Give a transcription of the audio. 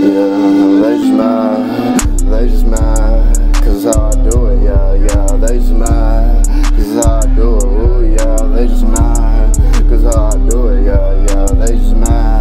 Yeah, they just mad, cause how I do it, yeah, they just mad, cause how I do it, ooh, yeah, they just mad, cause how I do it, yeah, they just mad.